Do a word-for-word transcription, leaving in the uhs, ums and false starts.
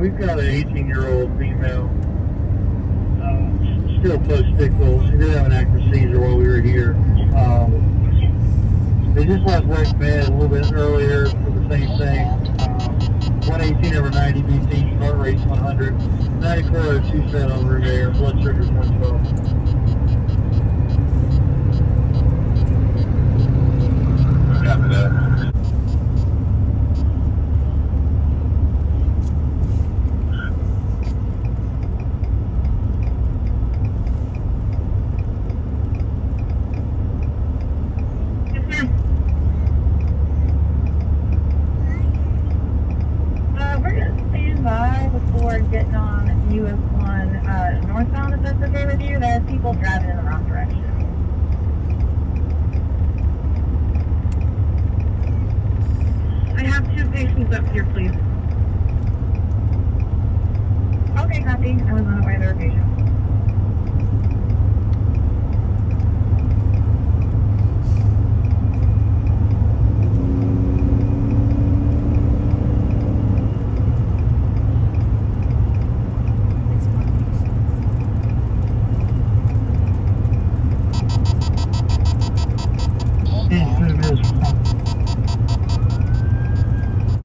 we've got an eighteen-year-old female, uh, still post-stickle. She did have an active seizure while we were here. Um, they just left West Med a little bit earlier for the same thing. Um, one eighteen over ninety B P, heart rate's one hundred, ninety-four oh two set on room air, blood sugar's one twelve. Copy that. Before getting on U S one uh, Northbound, if that's okay with you. There's people driving in the wrong direction. I have two patients up here, please. Okay, copy. I was unaware there were patients.